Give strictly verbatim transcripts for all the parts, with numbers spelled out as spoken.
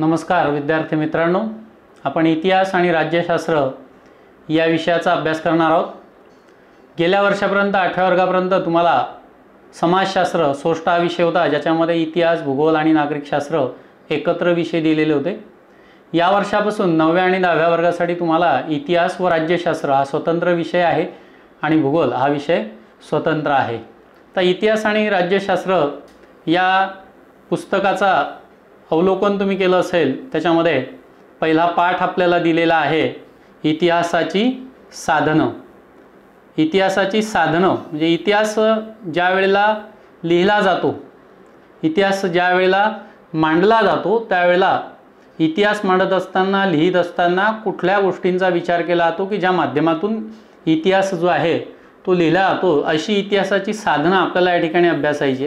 नमस्कार विद्यार्थी मित्रांनो, आपण इतिहास आणि राज्यशास्त्र या विषयाचा अभ्यास करणार आहोत। गेल्या वर्षापर्यंत आठव्या वर्गापर्यंत तुम्हाला समाजशास्त्र सोष्ट हा विषय होता, ज्याच्यामध्ये इतिहास, भूगोल आणि नागरिकशास्त्र एकत्र विषय दिलेले होते। या वर्षापासून नवव्या आणि दहाव्या वर्गासाठी तुम्हाला इतिहास व राज्यशास्त्र हा स्वतंत्र विषय आहे आणि भूगोल हा विषय स्वतंत्र आहे। तर इतिहास आणि राज्यशास्त्र या पुस्तकाचा अवलोकन तुम्ही केलं असेल, त्याच्यामध्ये पहिला पाठ आपल्याला दिलेला आहे इतिहासाची साधनं। इतिहासाची साधनं म्हणजे इतिहास ज्या वेळेला लिहिला जातो, इतिहास ज्या वेळेला मांडला जातो, त्यावेळेला इतिहास मांडत असताना, लिहित असताना कुठल्या गोष्टींचा विचार केला जातो की ज्या माध्यमातून इतिहास जो आहे तो लिहिला जातो, अशी इतिहासाची साधनं आपल्याला या ठिकाणी अभ्यासायची।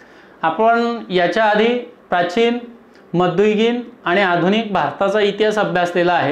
आपण याच्या आधी प्राचीन, मध्ययुगीन आणि आधुनिक भारताचा इतिहास अभ्यासलेला आहे।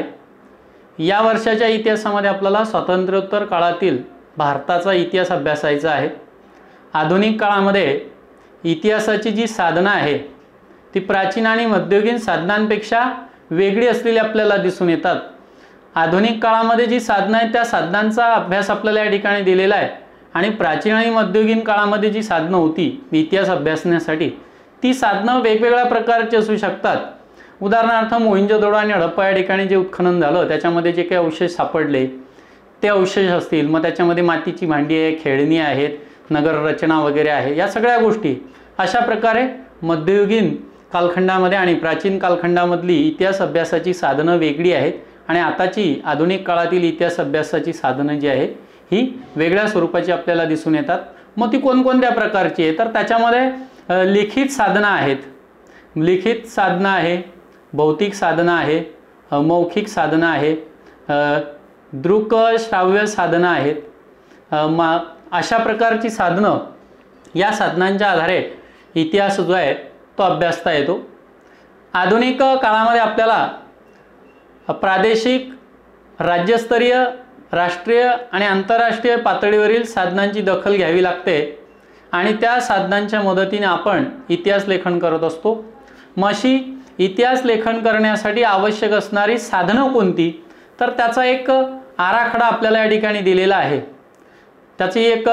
या वर्षाच्या इतिहासामध्ये आपल्याला स्वातंत्र्योत्तर काळातील भारताचा इतिहास अभ्यासायचा आहे। आधुनिक काळामध्ये इतिहासाची जी साधनं आहे ती प्राचीन आणि मध्ययुगीन साधनांपेक्षा वेगळी असलेली आपल्याला दिसून येतात। आधुनिक काळामध्ये जी साधनं आहेत त्या साधनांचा अभ्यास आपल्याला या ठिकाणी दिलेला आहे आणि प्राचीन आणि मध्ययुगीन काळामध्ये जी साधनं होती इतिहास अभ्यासण्यासाठी, ती साधनं वेगवेगळ्या प्रकारची असू शकतात। उदाहरणार्थ मोहिंजोदडो आणि हडप्पा या ठिकाणी जे उत्खनन झालं त्याच्यामध्ये जे काही अवशेष सापडले ते अवशेष असतील, मग त्याच्यामध्ये मातीची भांडी आहे, खेळणी आहेत, नगररचना वगैरे आहे, या सगळ्या गोष्टी अशा प्रकारे मध्ययुगीन कालखंडामध्ये आणि प्राचीन कालखंडामधली इतिहास अभ्यासाची साधनं वेगळी आहेत आणि आताची आधुनिक काळातील इतिहास अभ्यासाची साधनं जी आहे ही वेगळ्या स्वरूपाची आपल्याला दिसून येतात। मग ती कोणकोणत्या प्रकारची आहे, तर त्याच्यामध्ये लिखित साधनं आहेत, लिखित साधनं आहे, भौतिक साधनं आहे, मौखिक साधनं आहे, दृक श्राव्य साधनं आहेत। मा अशा प्रकारची साधनं, या साधनांच्या आधारे इतिहास जो आहे तो अभ्यासता येतो। आधुनिक काळामध्ये आपल्याला प्रादेशिक, राज्यस्तरीय, राष्ट्रीय आणि आंतरराष्ट्रीय पातळीवरील साधनांची दखल घ्यावी लागते आणि त्या साधनांच्या मदतीने आपण इतिहास लेखन करत असतो। मग अशी इतिहास लेखन करण्यासाठी आवश्यक असणारी साधनं कोणती, तर त्याचा एक आराखडा आपल्याला या ठिकाणी दिलेला आहे। त्याची एक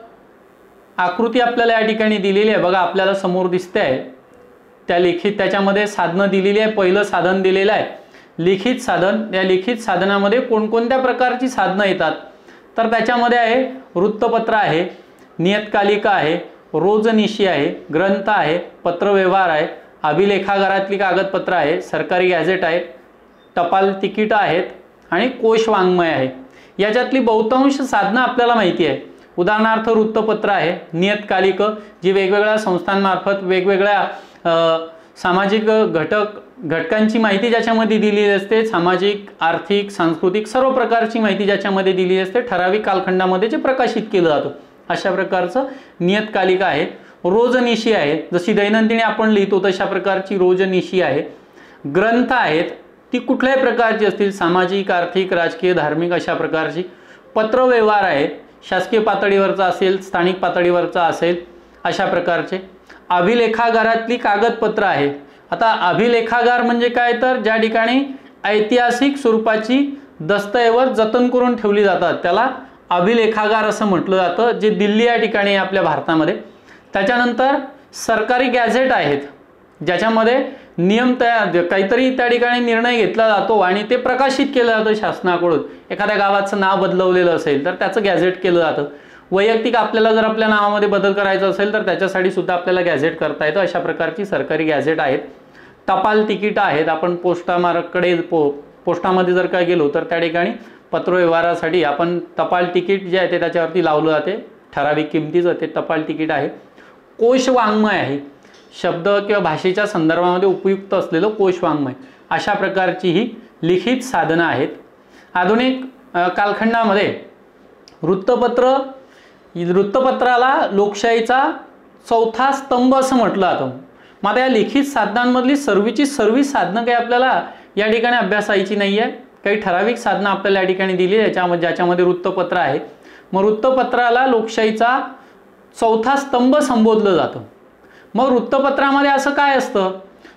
आकृती आपल्याला या ठिकाणी दिलेली आहे, बघा आपल्याला समोर दिसते आहे। त्या लिखित त्याच्यामध्ये साधनं दिलेली आहे। पहिलं साधन दिलेलं आहे लिखित साधन। या लिखित साधनामध्ये कोणकोणत्या प्रकारची साधनं येतात, तर त्याच्यामध्ये आहे वृत्तपत्र आहे, नियतकालिका आहे, रोजनिशी आहे, ग्रंथ आहे, पत्रव्यवहार आहे, अभिलेखागारातली कागदपत्र आहे, सरकारी गॅझेट आहे, टपाल तिकीट आहेत आणि कोश वाङ्मय आहे। याच्यातली बहुतांश साधनं आपल्याला माहिती आहे। उदाहरणार्थ वृत्तपत्र आहे, नियतकालिक जी वेगवेगळ्या संस्थांमार्फत वेगवेगळ्या सामाजिक घटक घटकांची माहिती ज्याच्यामध्ये दिलेली असते, सामाजिक, आर्थिक, सांस्कृतिक सर्व प्रकारची माहिती ज्याच्यामध्ये दिलेली असते, ठराविक कालखंडामध्ये जे प्रकाशित केलं जातं अशा प्रकारचं नियतकालिका आहे। रोजनिशी आहे, जशी दैनंदिनी आपण लिहितो तशा प्रकारची रोजनिशी आहे। ग्रंथ आहेत, ती कुठल्याही प्रकारची असतील, सामाजिक, आर्थिक, राजकीय, धार्मिक अशा प्रकारची। पत्रव्यवहार आहे, शासकीय पातळीवरचा असेल, स्थानिक पातळीवरचा असेल, अशा प्रकारचे। अभिलेखागारातली कागदपत्र आहे। आता अभिलेखागार म्हणजे काय, तर ज्या ठिकाणी ऐतिहासिक स्वरूपाची दस्तऐवज जतन करून ठेवली जातात त्याला अभिलेखागार असं म्हटलं जातं, जे दिल्ली या ठिकाणी आपल्या भारतामध्ये। त्याच्यानंतर सरकारी गॅझेट आहेत, ज्याच्यामध्ये नियम तयार काहीतरी त्या ठिकाणी निर्णय घेतला जातो आणि ते प्रकाशित केलं जातं शासनाकडून। एखाद्या गावाचं नाव बदलवलेलं असेल तर त्याचं गॅझेट केलं जातं। वैयक्तिक आपल्याला जर आपल्या नावामध्ये बदल करायचा असेल तर त्याच्यासाठी सुद्धा आपल्याला गॅझेट करता येतं, अशा प्रकारची सरकारी गॅझेट आहेत। टपाल तिकीट आहेत, आपण पोस्टामार्फतकडे पो पोस्टामध्ये जर काय गेलो तर त्या ठिकाणी पत्रव्यवहारासाठी आपण टपाल तिकीट जे आहे ते त्याच्यावरती लावलं जाते, ठराविक किमतीचं ते टपाल तिकीट आहे। कोश वाङ्मय आहे, शब्द किंवा भाषेच्या संदर्भामध्ये उपयुक्त असलेलं कोश वाङ्मय, अशा प्रकारची ही लिखित साधनं आहेत। आधुनिक कालखंडामध्ये वृत्तपत्र वृत्तपत्राला लोकशाहीचा चौथा स्तंभ असं म्हटलं जातं। मग आता या लिखित साधनांमधली सर्वीची सर्व साधनं काही आपल्याला या ठिकाणी अभ्यासायची नाही आहे। काही ठराविक साधनं आपल्याला या ठिकाणी दिली, याच्यामध्ये ज्याच्यामध्ये वृत्तपत्र आहे। मग वृत्तपत्राला लोकशाहीचा चौथा स्तंभ संबोधलं जातं। मग वृत्तपत्रामध्ये असं काय असतं,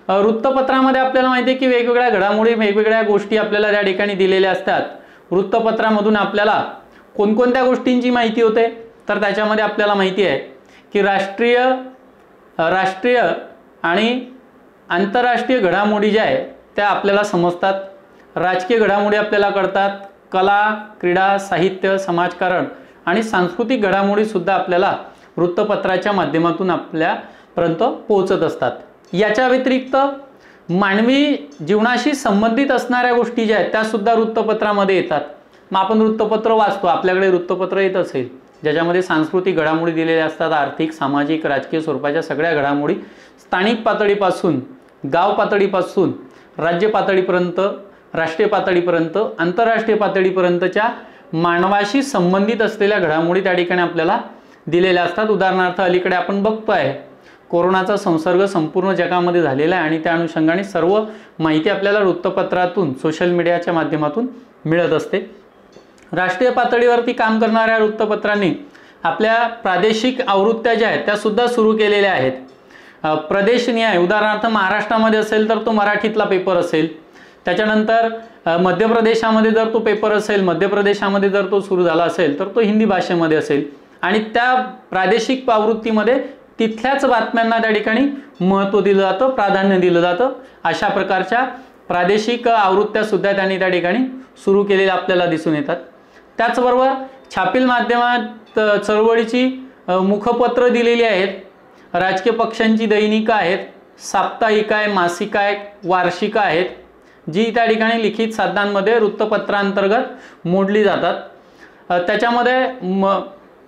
वृत्तपत्रामध्ये आपल्याला माहिती आहे की वेगवेगळ्या घडामोडी वेगवेगळ्या गोष्टी आपल्याला त्या ठिकाणी दिलेल्या असतात। वृत्तपत्रामधून आपल्याला कोणकोणत्या गोष्टींची माहिती होते, तर त्याच्यामध्ये आपल्याला माहिती आहे की राष्ट्रीय राष्ट्रीय आणि आंतरराष्ट्रीय घडामोडी ज्या आहे त्या आपल्याला समजतात। राजकीय घडामोडी आपल्याला कळतात। कला, क्रीडा, साहित्य, समाजकारण आणि सांस्कृतिक घडामोडी सुद्धा आपल्याला वृत्तपत्राच्या माध्यमातून आपल्यापर्यंत पोहोचत असतात। याच्या व्यतिरिक्त मानवी जीवनाशी संबंधित असणाऱ्या गोष्टी ज्या आहेत त्या सुद्धा वृत्तपत्रामध्ये येतात। मग आपण वृत्तपत्र वाचतो, आपल्याकडे वृत्तपत्र येत असेल ज्याच्यामध्ये सांस्कृतिक घडामोडी दिलेल्या असतात, आर्थिक, सामाजिक, राजकीय स्वरूपाच्या सगळ्या घडामोडी स्थानिक पातळीपासून गाव पातळीपासून राज्य पातळीपर्यंत, राष्ट्रीय पातळीपर्यंत, आंतरराष्ट्रीय पातळीपर्यंतच्या मानवाशी संबंधित असलेल्या घडामोडी त्या ठिकाणी आपल्याला दिलेल्या असतात। उदाहरणार्थ अलीकडे आपण बघतोय कोरोनाचा संसर्ग संपूर्ण जगामध्ये झालेला आहे आणि त्या अनुषंगाने सर्व माहिती आपल्याला वृत्तपत्रातून, सोशल मीडियाच्या माध्यमातून मिळत असते। राष्ट्रीय पातळीवरती काम करणाऱ्या वृत्तपत्रांनी आपल्या प्रादेशिक आवृत्त्या ज्या आहेत त्या सुद्धा सुरू केलेल्या आहेत। प्रदेशनिहाय, उदाहरणार्थ महाराष्ट्रामध्ये असेल तर तो मराठीतला पेपर असेल, त्याच्यानंतर मध्य प्रदेशामध्ये जर तो पेपर असेल, मध्य प्रदेशामध्ये जर तो सुरू झाला असेल तर तो हिंदी भाषेमध्ये असेल आणि त्या प्रादेशिक आवृत्तीमध्ये तिथल्याच बातम्यांना त्या ठिकाणी महत्त्व दिलं जातं, प्राधान्य दिलं जातं। अशा प्रकारच्या प्रादेशिक आवृत्त्या सुद्धा त्यांनी त्या ठिकाणी सुरू केलेल्या आपल्याला दिसून येतात। त्याचबरोबर छापील माध्यमात चळवळीची मुखपत्र दिलेली आहेत, राजकीय पक्षांची दैनिकं आहेत, साप्ताहिक आहे, मासिक आहे, वार्षिक आहेत, जी त्या ठिकाणी लिखित साधनांमध्ये वृत्तपत्रांतर्गत मोडली जातात। त्याच्यामध्ये म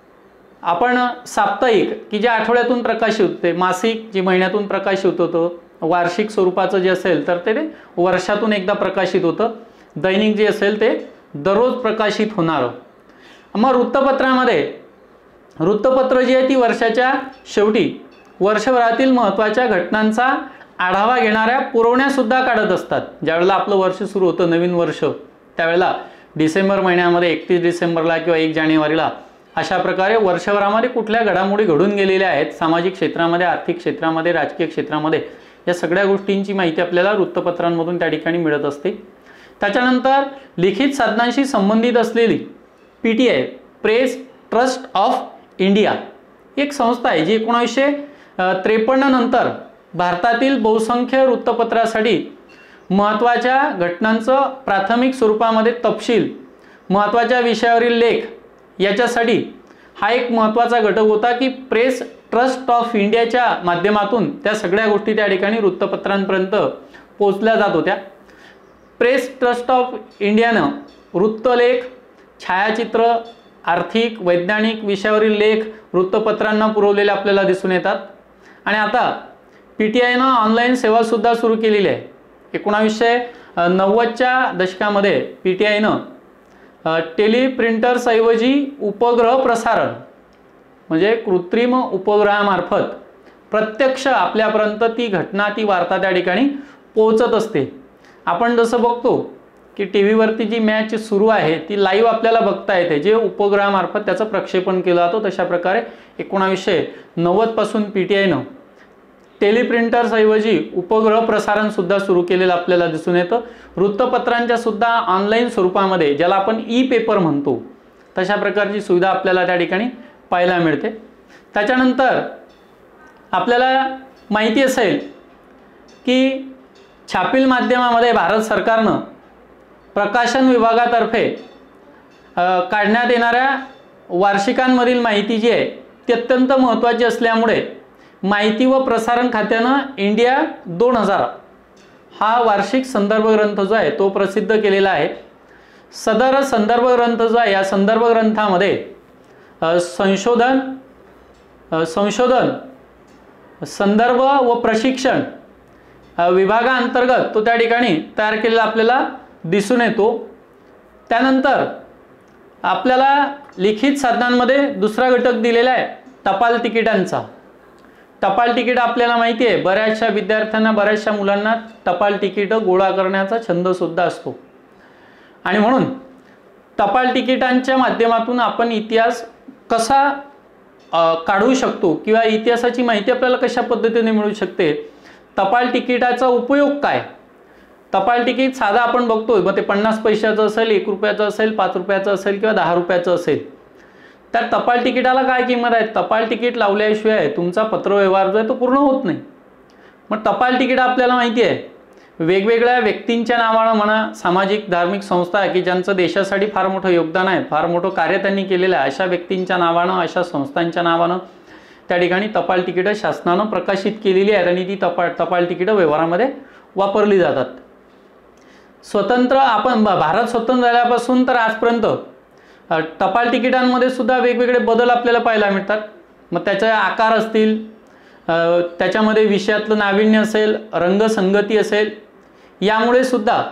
आपण साप्ताहिक की जे आठवड्यातून प्रकाशित होते, मासिक जे महिन्यातून प्रकाशित होतं, वार्षिक स्वरूपाचं जे असेल तर ते वर्षातून एकदा प्रकाशित होतं, दैनिक जे असेल ते दररोज प्रकाशित होणार। मग वृत्तपत्रामध्ये वृत्तपत्र जी आहे ती वर्षाच्या शेवटी वर्षभरातील महत्त्वाच्या घटनांचा आढावा घेणाऱ्या पुरवण्या सुद्धा काढत असतात। ज्यावेळेला आपलं वर्ष सुरू होतं, नवीन वर्ष, त्यावेळेला डिसेंबर महिन्यामध्ये एकतीस डिसेंबरला किंवा एक जानेवारीला अशा प्रकारे वर्षभरामध्ये कुठल्या घडामोडी घडून गेलेल्या आहेत सामाजिक क्षेत्रामध्ये, आर्थिक क्षेत्रामध्ये, राजकीय क्षेत्रामध्ये, या सगळ्या गोष्टींची माहिती आपल्याला वृत्तपत्रांमधून त्या ठिकाणी मिळत असते। त्याच्यानंतर लिखित साधनांशी संबंधित असलेली P T I, press trust of India, एक संस्था आहे जी एकोणीसशे त्रेपन्न नंतर भारतातील बहुसंख्य वृत्तपत्रासाठी महत्त्वाच्या घटनांचं प्राथमिक स्वरूपामध्ये तपशील, महत्त्वाच्या विषयावरील लेख याच्यासाठी हा एक महत्त्वाचा घटक होता की प्रेस ट्रस्ट ऑफ इंडियाच्या माध्यमातून त्या सगळ्या गोष्टी त्या ठिकाणी वृत्तपत्रांपर्यंत पोहोचल्या जात होत्या। प्रेस ट्रस्ट ऑफ इंडियानं वृत्तलेख, छायाचित्र, आर्थिक, वैज्ञानिक विषयावरील लेख वृत्तपत्रांना पुरवलेले आपल्याला दिसून येतात। आणि आता पी टी आयनं ऑनलाईन सेवासुद्धा सुरू केलेली आहे। एकोणावीसशे नव्वदच्या दशकामध्ये पी टी आयनं टेलिप्रिंटर्सऐवजी उपग्रह प्रसारण म्हणजे कृत्रिम उपग्रहामार्फत प्रत्यक्ष आपल्यापर्यंत ती घटना, ती वार्ता त्या ठिकाणी पोहोचत असते। आपण जसं बघतो की टी व्हीवरती जी मॅच सुरू आहे ती लाईव्ह आपल्याला बघता येते, जे उपग्रहामार्फत त्याचं प्रक्षेपण केलं जातं। तशा प्रकारे एकोणावीसशे नव्वदपासून पी टी आयनं टेलिप्रिंटर्सऐवजी उपग्रह प्रसारण सुद्धा सुरू केलेलं आपल्याला दिसून येतं। वृत्तपत्रांच्या सुद्धा ऑनलाईन स्वरूपामध्ये, ज्याला आपण ई पेपर म्हणतो, तशा प्रकारची सुविधा आपल्याला त्या ठिकाणी पाहायला मिळते। त्याच्यानंतर आपल्याला माहिती असेल की छापील माध्यमामध्ये भारत सरकारनं प्रकाशन विभागातर्फे काढण्यात येणाऱ्या वार्षिकांमधील माहिती जी आहे ती अत्यंत महत्त्वाची असल्यामुळे माहिती व प्रसारण खात्यानं इंडिया दोन हजार हा वार्षिक संदर्भ ग्रंथ जो आहे तो प्रसिद्ध केलेला आहे। सदर संदर्भ ग्रंथ जो आहे या संदर्भ ग्रंथामध्ये संशोधन संशोधन संदर्भ व प्रशिक्षण विभागाअंतर्गत तो त्या ठिकाणी तयार केलेला आपल्याला दिसून येतो। त्यानंतर आपल्याला लिखित साधनांमध्ये दुसरा घटक दिलेला आहे टपाल तिकिटांचा। टपाल तिकीट आपल्याला माहिती आहे, बऱ्याचशा विद्यार्थ्यांना, बऱ्याचशा मुलांना टपाल तिकीटं गोळा करण्याचा छंद सुद्धा असतो आणि म्हणून टपाल तिकिटांच्या माध्यमातून आपण इतिहास कसा काढू शकतो किंवा इतिहासाची माहिती आपल्याला कशा पद्धतीने मिळू शकते, टपाल तिकिटाचा उपयोग काय? टपाल तिकीट साधा आपण बघतोय, मग ते पन्नास पैशाचं असेल, एक रुपयाचं असेल, पाच रुपयाचं असेल किंवा दहा रुपयाचं असेल, त्या टपाल तिकिटाला काय किंमत आहे? टपाल तिकीट लावल्याशिवाय तुमचा पत्रव्यवहार जो आहे तो पूर्ण होत नाही. मग टपाल तिकीट आपल्याला माहिती आहे वेगवेगळ्या व्यक्तींच्या नावानं म्हणा, सामाजिक धार्मिक संस्था की ज्यांचं देशासाठी फार मोठं योगदान आहे, फार मोठं कार्य त्यांनी केलेलं आहे, अशा व्यक्तींच्या नावानं, अशा संस्थांच्या नावानं त्या ठिकाणी टपाल तिकीटं शासनानं प्रकाशित केलेली आहेत आणि ती टपाल टपाल तिकीटं व्यवहारामध्ये वापरली जातात. स्वतंत्र आपण भारत स्वतंत्र झाल्यापासून तर आजपर्यंत टपाल तिकिटांमध्ये सुद्धा वेगवेगळे बदल आपल्याला पाहायला मिळतात. मग त्याचे आकार असतील, त्याच्यामध्ये विषयातलं नाविन्य असेल, रंगसंगती असेल, यामुळे सुद्धा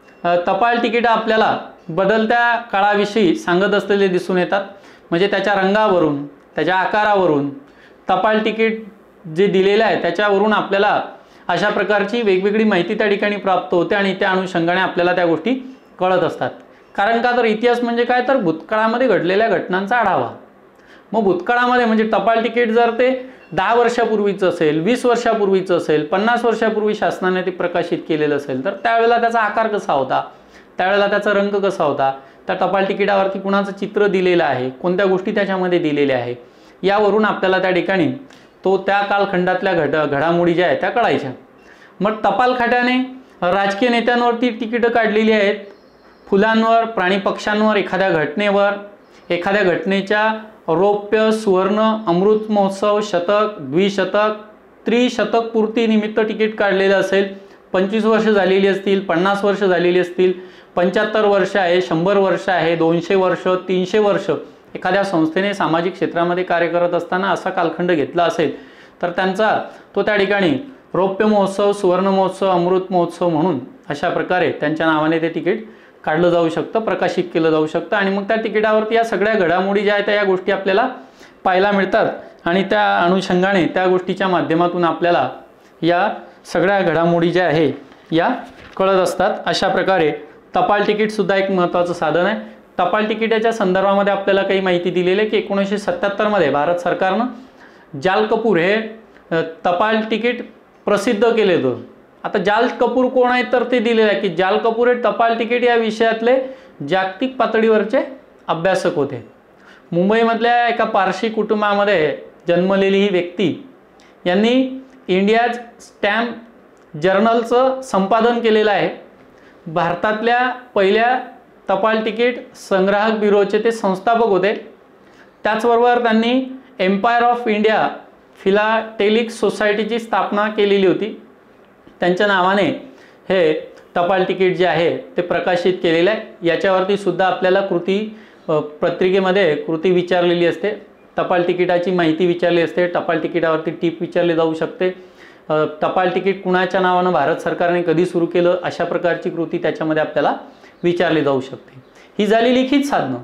टपाल तिकीटं आपल्याला बदलत्या काळाविषयी सांगत असलेले दिसून येतात. म्हणजे त्याच्या रंगावरून, त्याच्या आकारावरून, टपाल तिकीट जे दिलेलं आहे त्याच्यावरून आपल्याला अशा प्रकारची वेगवेगळी माहिती त्या ठिकाणी प्राप्त होते आणि त्या अनुषंगाने आपल्याला त्या गोष्टी कळत असतात. कारण का तर इतिहास म्हणजे काय तर भूतकाळामध्ये घडलेल्या घटनांचा आढावा. मग भूतकाळामध्ये म्हणजे टपाल तिकीट जर ते दहा वर्षापूर्वीचं असेल, वीस वर्षापूर्वीचं असेल, पन्नास वर्षापूर्वी शासनाने ते प्रकाशित केलेलं असेल, तर त्यावेळेला त्याचा आकार कसा होता, त्यावेळेला त्याचा रंग कसा होता, त्या टपाल तिकिटावरती कुणाचं चित्र दिलेलं आहे, कोणत्या गोष्टी त्याच्यामध्ये दिलेल्या आहे, यावरून आपल्याला त्या ठिकाणी तो त्या कालखंडातल्या घड घडामोडी ज्या आहेत त्या कळायच्या. मग टपाल खात्याने राजकीय नेत्यांवरती तिकीटं काढलेली आहेत, फुलांवर, प्राणी पक्ष्यांवर, एखाद्या घटनेवर, एखाद्या घटनेच्या रौप्य, सुवर्ण, अमृत महोत्सव, शतक, द्विशतक, त्रिशतक पूर्ती निमित्त तिकीट काढलेलं असेल, पंचवीस वर्ष झालेली असतील, पन्नास वर्ष झालेली असतील, पंच्याहत्तर वर्ष आहे, शंभर वर्ष आहे, दोनशे वर्ष, तीनशे वर्ष एखाद्या संस्थेने सामाजिक क्षेत्रामध्ये कार्य करत असताना असा कालखंड घेतला असेल तर त्यांचा तो त्या ठिकाणी रौप्य महोत्सव, सुवर्ण महोत्सव, अमृत महोत्सव म्हणून अशा प्रकारे त्यांच्या नावाने ते तिकीट काढलं जाऊ शकतं, प्रकाशित केलं जाऊ शकतं. आणि मग त्या तिकिटावरती या सगळ्या घडामोडी ज्या आहेत त्या या गोष्टी आपल्याला पाहायला मिळतात आणि त्या अनुषंगाने त्या गोष्टीच्या माध्यमातून आपल्याला या सगळ्या घडामोडी ज्या आहे या कळत असतात. अशा प्रकारे टपाल तिकीटसुद्धा एक महत्त्वाचं साधन आहे. टपाल तिकिटाच्या संदर्भामध्ये आपल्याला काही माहिती दिलेली आहे की एकोणीसशे सत्त्याहत्तरमध्ये भारत सरकारनं जाल कपूर हे टपाल तिकीट प्रसिद्ध केले होते. आता जाल कपूर कोण आहेत तर ते दिलेलं आहे की जाल कपूर हे टपाल तिकीट या विषयातले जागतिक पातळीवरचे अभ्यासक होते. मुंबईमधल्या एका पारशी कुटुंबामध्ये जन्मलेली ही व्यक्ती यांनी इंडियाज स्टॅम्प जर्नलचं संपादन केलेलं आहे. भारतातल्या पहिल्या टपाल तिकीट संग्राहक ब्युरोचे ते संस्थापक होते. त्याचबरोबर त्यांनी एम्पायर ऑफ इंडिया फिलाटेलिक सोसायटीची स्थापना केलेली होती. त्यांच्या नावाने हे टपाल तिकीट जे आहे ते प्रकाशित केलेलं आहे. याच्यावरती सुद्धा आपल्याला कृती पत्रिकेमध्ये कृती विचारलेली असते, टपाल तिकिटाची माहिती विचारली असते, टपाल तिकिटावरती टीप विचारली जाऊ शकते, टपाल तिकीट कुणाच्या नावानं भारत सरकारने कधी सुरू केलं अशा प्रकारची कृती त्याच्यामध्ये आपल्याला विचारली जाऊ शकते. ही झाली लिखित साधनं,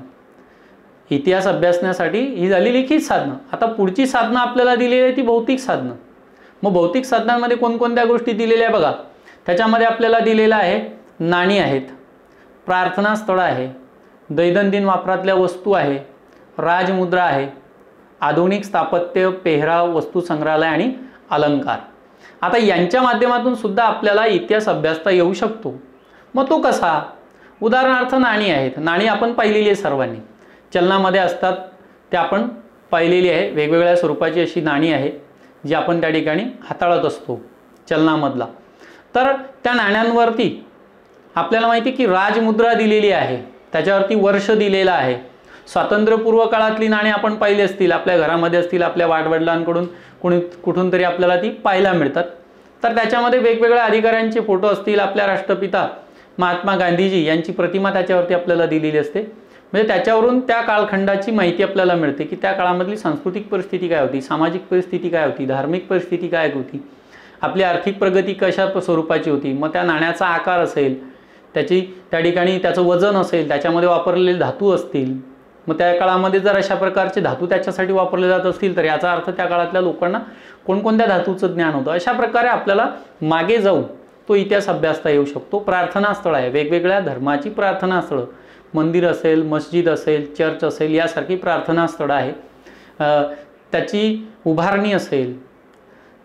इतिहास अभ्यासण्यासाठी ही झाली लिखित साधनं. आता पुढची साधनं आपल्याला दिलेली आहे ती भौतिक साधनं. मग भौतिक साधनांमध्ये कोणकोणत्या गोष्टी दिलेल्या आहे बघा. त्याच्यामध्ये आपल्याला दिलेलं आहे नाणी आहेत, प्रार्थना स्थळं आहे, दैनंदिन वापरातल्या वस्तू आहे, राजमुद्रा आहे, आधुनिक स्थापत्य, पेहराव, वस्तू संग्रहालय आणि अलंकार. आता यांच्या माध्यमातून सुद्धा आपल्याला इतिहास अभ्यासता येऊ शकतो. मग तो कसा? उदाहरणार्थ नाणी आहेत. नाणी आपण पाहिलेली आहे, सर्वांनी चलनामध्ये असतात, ते आपण पाहिलेली आहे. वेगवेगळ्या स्वरूपाची अशी नाणी आहे जी आपण त्या ठिकाणी हाताळत असतो चलनामधला. तर त्या नाण्यांवरती आपल्याला माहिती की राजमुद्रा दिलेली आहे, त्याच्यावरती वर्ष दिलेलं आहे. स्वातंत्र्यपूर्व काळातली नाणी आपण पाहिली असतील, आपल्या घरामध्ये असतील, आपल्या वाडवडिलांकडून कुणी कुठून तरी आपल्याला ती पाहायला मिळतात. तर त्याच्यामध्ये वेगवेगळ्या अधिकाऱ्यांचे फोटो असतील, आपल्या राष्ट्रपिता महात्मा गांधीजी यांची प्रतिमा त्याच्यावरती आपल्याला दिलेली असते. म्हणजे त्याच्यावरून त्या कालखंडाची माहिती आपल्याला मिळते की त्या काळामधली सांस्कृतिक परिस्थिती काय होती, सामाजिक परिस्थिती काय होती, धार्मिक परिस्थिती काय होती, आपली आर्थिक प्रगती कशा स्वरूपाची होती. मग त्या नाण्याचा आकार असेल, त्याची त्या ठिकाणी त्याचं वजन असेल, त्याच्यामध्ये वापरलेले धातू असतील, मग त्या काळामध्ये जर अशा प्रकारचे धातू त्याच्यासाठी वापरले जात असतील तर याचा अर्थ त्या काळातल्या लोकांना कोणकोणत्या धातूचं ज्ञान होतं. अशा प्रकारे आपल्याला मागे जाऊन तो इतिहास अभ्यासता येऊ शकतो. प्रार्थना स्थळ आहे, वेगवेगळ्या धर्माची प्रार्थना स्थळं, मंदिर असेल, मस्जिद असेल, चर्च असेल, यासारखी प्रार्थना स्थळं आहे. त्याची उभारणी असेल,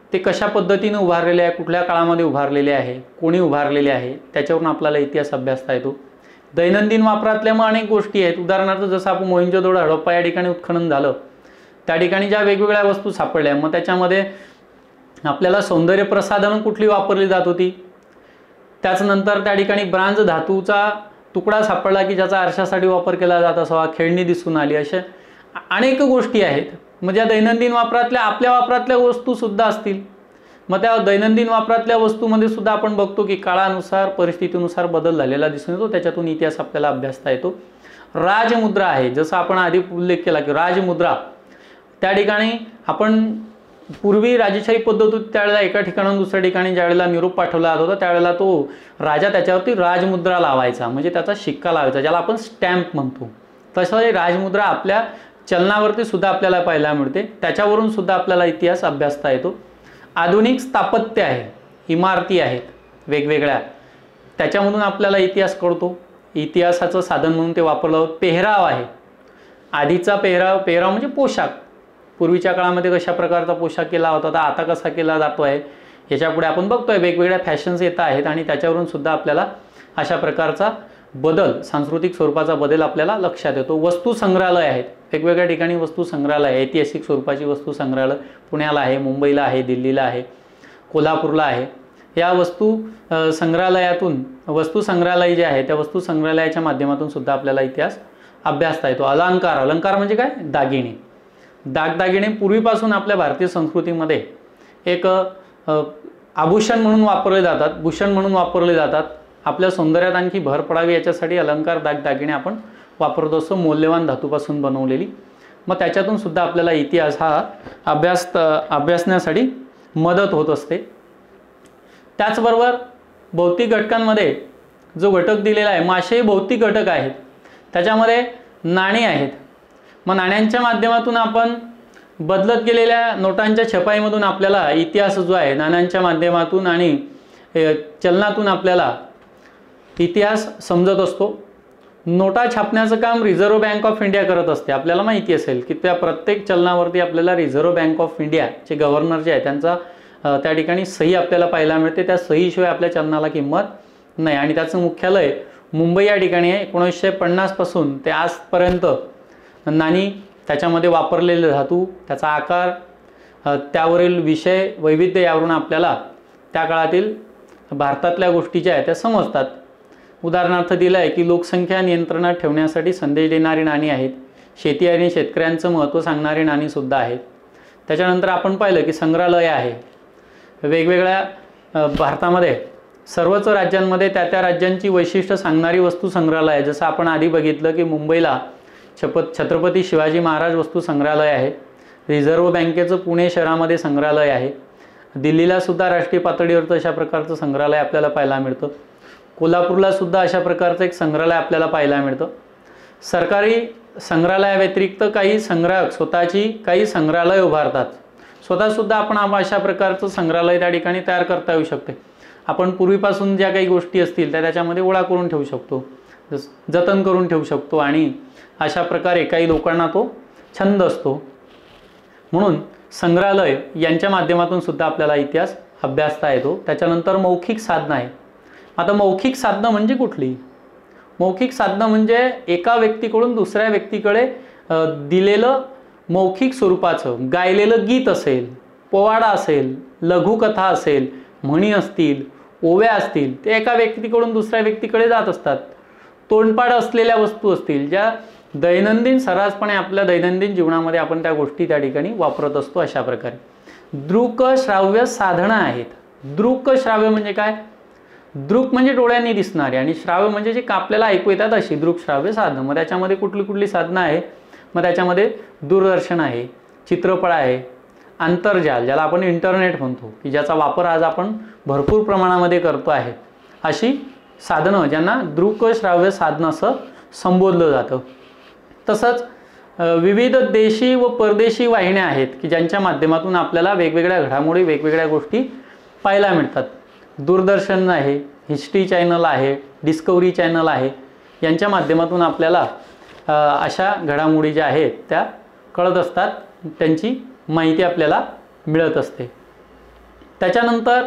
ते कशा पद्धतीने उभारलेले आहे, कुठल्या काळामध्ये उभारलेले आहे, कोणी उभारलेले आहे, त्याच्यावरून आपल्याला इतिहास अभ्यासता येतो. दैनंदिन वापरातल्या मग अनेक गोष्टी आहेत. उदाहरणार्थ जसं आपण मोहिंजोदडो हडप्पा या ठिकाणी उत्खनन झालं, त्या ठिकाणी ज्या वेगवेगळ्या वस्तू सापडल्या, मग त्याच्यामध्ये आपल्याला सौंदर्य प्रसाधनं कुठली वापरली जात होती. त्याचनंतर त्या ठिकाणी ब्रांज धातूचा तुकडा सापडला की ज्याचा आरशासाठी वापर केला जात असावा, खेळणी दिसून आली. अशा अनेक गोष्टी आहेत. मग ज्या दैनंदिन वापरातल्या आपल्या वापरातल्या वस्तूसुद्धा असतील. मग त्या दैनंदिन वापरातल्या वस्तूमध्ये सुद्धा आपण बघतो की काळानुसार परिस्थितीनुसार बदल झालेला दिसून येतो. त्याच्यातून इतिहास आपल्याला अभ्यासता येतो. राजमुद्रा आहे, जसं आपण आधी उल्लेख केला की राजमुद्रा, त्या ठिकाणी आपण पूर्वी राजेशाही पद्धत होती, त्यावेळेला एका ठिकाणाहून दुसऱ्या ठिकाणी ज्यावेळेला निरोप पाठवला जात होता त्यावेळेला तो राजा त्याच्यावरती राजमुद्रा लावायचा, म्हणजे त्याचा शिक्का लावायचा, ज्याला आपण स्टॅम्प म्हणतो. तसं हे राजमुद्रा आपल्या चलनावरती सुद्धा आपल्याला पाहायला मिळते. त्याच्यावरून सुद्धा आपल्याला इतिहास अभ्यासता येतो. आधुनिक स्थापत्य आहे, इमारती आहेत वेगवेगळ्या, त्याच्यामधून आपल्याला इतिहास कळतो. इतिहासाचं साधन म्हणून ते वापरलं जातं. पेहराव आहे, आधीचा पेहराव पेहराव म्हणजे पोशाख. पूर्वीच्या काळामध्ये कशा प्रकारचा पोशाख केला होता, तर आता कसा केला जातो आहे, याच्यापुढे आपण बघतोय वेगवेगळ्या फॅशन्स येत आहेत आणि त्याच्यावरून सुद्धा आपल्याला अशा प्रकारचा बदल, सांस्कृतिक स्वरूपाचा बदल आपल्याला लक्षात येतो. वस्तू संग्रहालय आहेत, वेगवेगळ्या ठिकाणी वस्तू संग्रहालय, ऐतिहासिक स्वरूपाची वस्तू संग्रहालय पुण्याला आहे, मुंबईला आहे, दिल्लीला आहे, कोल्हापूरला आहे. या वस्तू संग्रहालयातून वस्तू संग्रहालय जे आहे त्या वस्तू संग्रहालयाच्या माध्यमातून सुद्धा आपल्याला इतिहास अभ्यासता येतो. अलंकार, अलंकार म्हणजे काय, दागिने. दागदागिने पूर्वीपासून आपल्या भारतीय संस्कृतीमध्ये एक आभूषण म्हणून वापरले जातात, भूषण म्हणून वापरले जातात. आपल्या सौंदर्यात आणखी भर पडावी याच्यासाठी अलंकार, दागदागिने आपण वापरत असतो, मौल्यवान धातूपासून बनवलेली. मग त्याच्यातून सुद्धा आपल्याला इतिहास हा अभ्यास अभ्यासण्यासाठी मदत होत असते. त्याचबरोबर भौतिक घटकांमध्ये जो घटक दिलेला आहे, मासे भौतिक घटक आहेत, त्याच्यामध्ये नाणी आहेत. मग नाण्यांच्या माध्यमातून आपण बदलत गेलेल्या नोटांच्या छपाईमधून आपल्याला इतिहास जो आहे नाण्यांच्या माध्यमातून आणि चलनातून आपल्याला इतिहास समजत असतो. नोटा छापण्याचं काम रिझर्व्ह बँक ऑफ इंडिया करत असते. आपल्याला माहिती असेल की त्या प्रत्येक चलनावरती आपल्याला रिझर्व्ह बँक ऑफ इंडियाचे गव्हर्नर जे आहे त्यांचा त्या ठिकाणी सही आपल्याला पाहायला मिळते. त्या सहीशिवाय आपल्या चलनाला किंमत नाही आणि त्याचं मुख्यालय मुंबई या ठिकाणी आहे. एकोणीसशे पन्नासपासून ते आजपर्यंत नाणी, त्याच्यामध्ये वापरलेले धातू, त्याचा आकार, त्यावरील विषय वैविध्य यावरून आपल्याला त्या काळातील भारतातल्या गोष्टी ज्या आहेत त्या समजतात. उदाहरणार्थ दिलं आहे की लोकसंख्या नियंत्रणात ठेवण्यासाठी संदेश देणारी नाणी आहेत. शेती आणि शेतकऱ्यांचं महत्त्व सांगणारी नाणीसुद्धा आहेत. त्याच्यानंतर आपण पाहिलं की संग्रहालय आहे. वेगवेगळ्या भारतामध्ये सर्वच राज्यांमध्ये त्या त्या राज्यांची वैशिष्ट्य सांगणारी वस्तू संग्रहालय आहे. जसं आपण आधी बघितलं की मुंबईला छप छत्रपती शिवाजी महाराज वस्तू संग्रहालय आहे. रिझर्व्ह बँकेचं पुणे शहरामध्ये संग्रहालय आहे. दिल्लीला सुद्धा राष्ट्रीय पातळीवरचं अशा प्रकारचं संग्रहालय आपल्याला पाहायला मिळतं. कोल्हापूरला सुद्धा अशा प्रकारचं एक संग्रहालय आपल्याला पाहायला मिळतं. सरकारी संग्रहालयाव्यतिरिक्त काही संग्राहक स्वतःची काही संग्रहालय उभारतात. स्वतःसुद्धा आपण अशा प्रकारचं संग्रहालय त्या ठिकाणी तयार करता येऊ शकते. आपण पूर्वीपासून ज्या काही गोष्टी असतील त्या त्याच्यामध्ये गोळा करून ठेवू शकतो, जतन करून ठेवू शकतो आणि अशा प्रकारे काही लोकांना तो छंद असतो. म्हणून संग्रहालय यांच्या माध्यमातून सुद्धा आपल्याला इतिहास अभ्यासता येतो. त्याच्यानंतर मौखिक साधनं आहे. आता मौखिक साधनं म्हणजे कुठली? मौखिक साधनं म्हणजे एका व्यक्तीकडून दुसऱ्या व्यक्तीकडे दिलेलं मौखिक स्वरूपाचं गायलेलं गीत असेल, पोवाडा असेल, लघुकथा असेल, म्हणी असतील, ओव्या असतील, ते एका व्यक्तीकडून दुसऱ्या व्यक्तीकडे जात असतात. तोंडपाठ असलेल्या वस्तू असतील ज्या दैनंदिन सर्रासपणे आपल्या दैनंदिन जीवनामध्ये आपण त्या गोष्टी त्या ठिकाणी वापरत असतो. अशा प्रकारे दृक श्राव्य साधनं आहेत. दृक श्राव्य म्हणजे काय? दृक म्हणजे डोळ्यांनी दिसणारे आणि श्राव्य म्हणजे जे आपल्याला ऐकू येतात अशी दृक श्राव्य साधनं. मग त्याच्यामध्ये कुठली कुठली साधनं आहे? मग त्याच्यामध्ये दूरदर्शन आहे, चित्रपट आहे, आंतरजाल ज्याला आपण इंटरनेट म्हणतो की ज्याचा वापर आज आपण भरपूर प्रमाणामध्ये करतो आहे, अशी साधनं ज्यांना दृक श्राव्य साधनं असं संबोधलं जातं. तसंच विविध देशी व परदेशी वाहिन्या आहेत की ज्यांच्या माध्यमातून आपल्याला वेगवेगळ्या घडामोडी, वेगवेगळ्या गोष्टी पाहायला मिळतात. दूरदर्शन आहे, हिस्ट्री चॅनल आहे, डिस्कवरी चॅनल आहे, यांच्या माध्यमातून आपल्याला अशा घडामोडी ज्या आहेत त्या कळत असतात, त्यांची माहिती आपल्याला मिळत असते. त्याच्यानंतर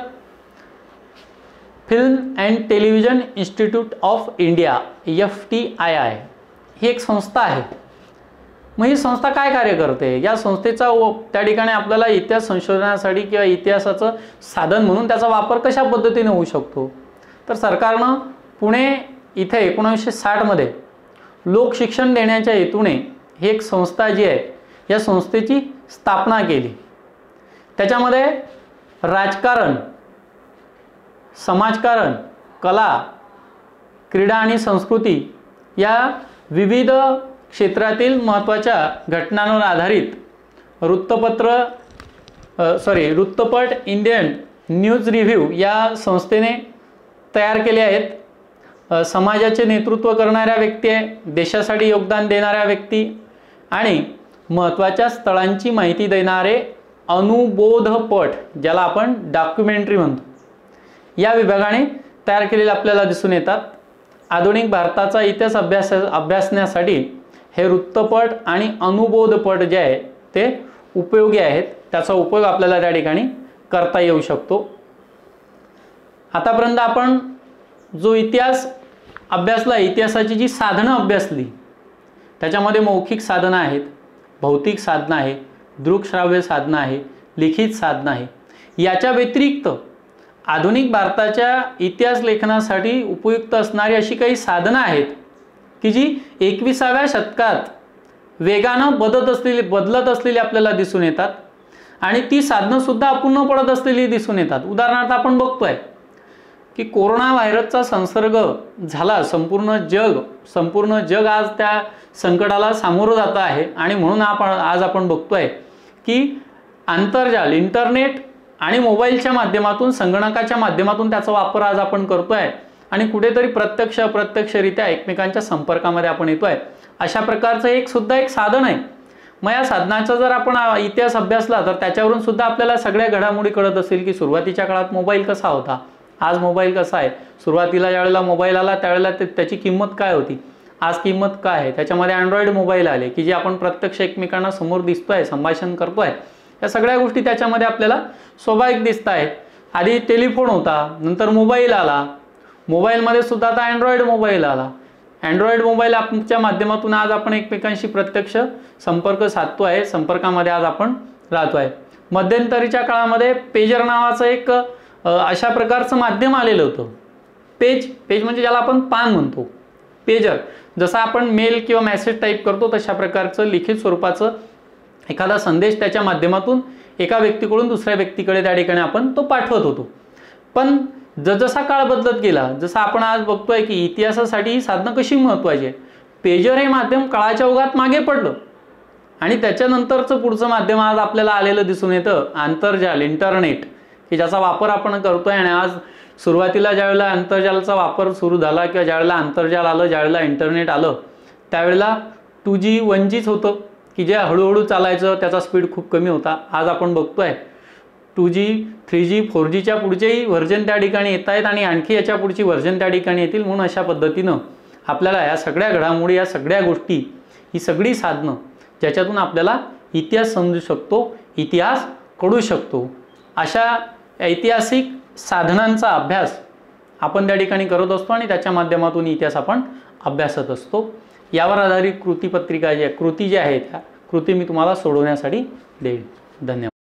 film and television institute of India F T I I ही एक संस्था आहे. मग ही संस्था काय कार्य करते? या संस्थेचा त्या ठिकाणी आपल्याला इतिहास संशोधनासाठी किंवा इतिहासाचं साधन म्हणून त्याचा वापर कशा पद्धतीने होऊ शकतो? तर सरकारनं पुणे इथे एकोणीसशे साठमध्ये लोकशिक्षण देण्याच्या हेतूने ही एक संस्था जी आहे या संस्थेची स्थापना केली. त्याच्यामध्ये राजकारण, समाजकारण, कला, क्रीडा आणि संस्कृती या विविध क्षेत्रातील महत्त्वाच्या घटनांवर आधारित वृत्तपत्र सॉरी वृत्तपट इंडियन न्यूज रिव्ह्यू या संस्थेने तयार केले आहेत. समाजाचे नेतृत्व करणाऱ्या व्यक्ती आहे, देशासाठी योगदान देणाऱ्या व्यक्ती आणि महत्त्वाच्या स्थळांची माहिती देणारे अनुबोधपट, ज्याला आपण डॉक्युमेंटरी म्हणतो, या विभागाने तयार केलेले आपल्याला दिसून येतात. आधुनिक भारताचा इतिहास अभ्यास अभ्यासण्यासाठी हे वृत्तपट आणि अनुबोधपट जे आहे ते उपयोगी आहेत. त्याचा उपयोग आपल्याला त्या ठिकाणी करता येऊ शकतो. आतापर्यंत आपण जो इतिहास अभ्यासला, इतिहासाची जी साधनं अभ्यासली, त्याच्यामध्ये मौखिक साधनं आहेत, भौतिक साधनं आहे, दृकश्राव्य साधनं आहे, लिखित साधनं आहे. याच्या व्यतिरिक्त आधुनिक भारताच्या इतिहास लेखनासाठी उपयुक्त असणारी अशी काही साधनं आहेत की जी एकविसाव्या शतकात वेगानं बदलत असलेली बदलत असलेली आपल्याला दिसून येतात आणि ती साधनंसुद्धा अपूर्ण पडत असलेली दिसून येतात. उदाहरणार्थ आपण बघतोय की कोरोना व्हायरसचा संसर्ग झाला, संपूर्ण जग संपूर्ण जग आज त्या संकटाला सामोरं जात आहे आणि म्हणून आपण आज आपण बघतोय की आंतरजाल, इंटरनेट आणि मोबाईलच्या माध्यमातून, संगणकाच्या माध्यमातून त्याचा वापर आज आपण करतोय आणि कुठेतरी प्रत्यक्ष अप्रत्यक्षरित्या एकमेकांच्या संपर्कामध्ये आपण येतोय. अशा प्रकारचं एक सुद्धा एक साधन आहे. मग या साधनाचा जर आपण इतिहास अभ्यासला तर त्याच्यावरून सुद्धा आपल्याला सगळ्या घडामोडी कळत असेल की सुरुवातीच्या काळात मोबाईल कसा होता, आज मोबाईल कसा आहे, सुरुवातीला ज्यावेळेला मोबाईल आला त्यावेळेला ते त्याची किंमत काय होती, आज किंमत काय आहे. त्याच्यामध्ये अँड्रॉइड मोबाईल आले की जे आपण प्रत्यक्ष एकमेकांना समोर दिसतोय, संभाषण करतोय. या सगळ्या गोष्टी त्याच्यामध्ये आपल्याला स्वाभाविक दिसत आहेत. आधी टेलिफोन होता, नंतर मोबाईल आला, मोबाईलमध्ये सुद्धा आता अँड्रॉइड मोबाईल आला. अँड्रॉइड मोबाईल ॲपच्या माध्यमातून आज आपण एकमेकांशी प्रत्यक्ष संपर्क साधतो आहे, संपर्कामध्ये आज आपण राहतो आहे. मध्यंतरीच्या काळामध्ये पेजर नावाचं एक अशा प्रकारचं माध्यम आलेलं होतं. पेज पेज म्हणजे ज्याला आपण पान म्हणतो, पेजर. जसं आपण मेल किंवा मेसेज टाईप करतो तशा प्रकारचं लिखित स्वरूपाचं एखादा संदेश त्याच्या माध्यमातून एका व्यक्तीकडून दुसऱ्या व्यक्तीकडे त्या ठिकाणी आपण तो पाठवत होतो. पण जसजसा काळ बदलत गेला, जसं आपण आज बघतोय की इतिहासासाठी ही साधनं कशी महत्त्वाची आहे. पेजर हे माध्यम काळाच्या ओघात मागे पडलं आणि त्याच्यानंतरचं पुढचं माध्यम आज आपल्याला आलेलं दिसून येतं, आंतरजाल, इंटरनेट, की ज्याचा वापर आपण करतोय. आणि आज सुरुवातीला ज्यावेळेला आंतरजालाचा वापर सुरू झाला किंवा ज्यावेळेला आंतरजाल आलं, ज्यावेळेला इंटरनेट आलं, त्यावेळेला टू जी वन जीच होतं की जे हळूहळू चालायचं, त्याचा स्पीड खूप कमी होता. आज आपण बघतोय two G, three G, four जीच्या पुढचेही व्हर्जन त्या ठिकाणी येत आहेत आणि आणखी याच्या पुढची व्हर्जन त्या ठिकाणी येतील. म्हणून अशा पद्धतीनं आपल्याला या सगळ्या घडामोडी, या सगळ्या गोष्टी, ही सगळी साधनं ज्याच्यातून आपल्याला इतिहास समजू शकतो, इतिहास कळू शकतो, अशा ऐतिहासिक साधनांचा अभ्यास आपण त्या ठिकाणी करत असतो आणि त्याच्या माध्यमातून इतिहास आपण अभ्यासत असतो. यावर आधारित कृतीपत्रिका जी आहे, कृती जी आहे, त्या कृती मी तुम्हाला सोडवण्यासाठी देईन. धन्यवाद.